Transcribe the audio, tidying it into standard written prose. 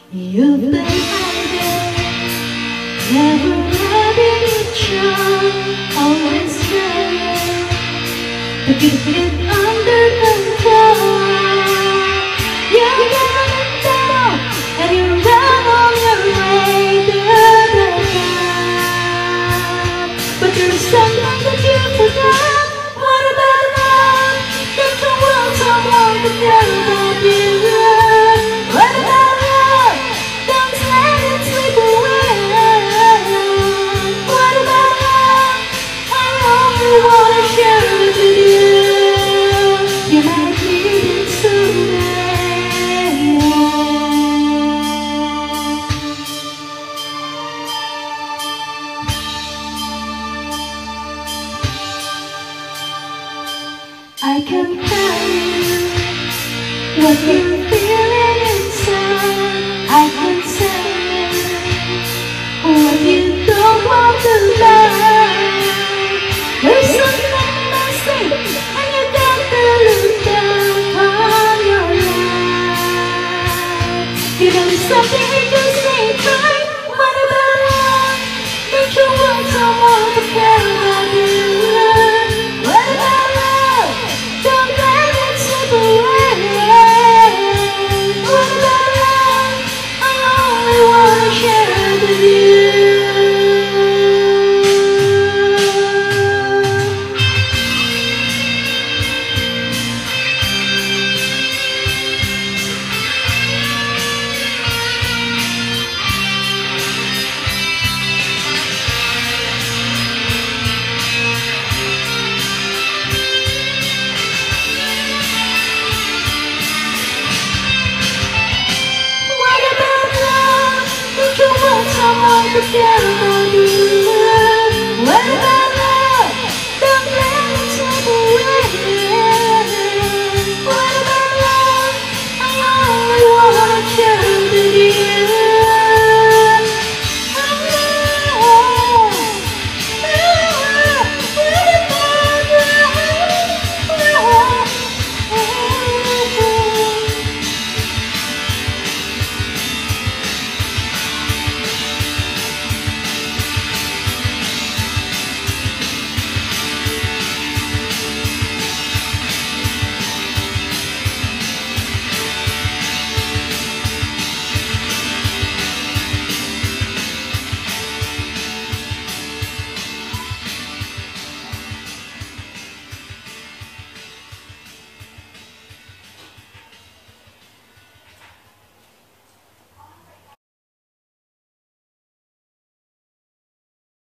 You've been hiding, never letting it show. Always trying to keep it under control. You get it down and you run on your way to the top. But there's something that you forgot. What about love? Don't you want someone to care about you? What about love? Don't let it slip away. What about love? I only wanna share it with you. You might need it someday. I can tell you what you're feeling inside. I can say what you don't want to lie. There's something missing and you got to look down on your life. You know there's something you just ain't right. What about love? Don't you want someone to care about you? What about love? Don't let it slip away. What about love? I only wanna share it with you. What about love? Don't you want someone to care about?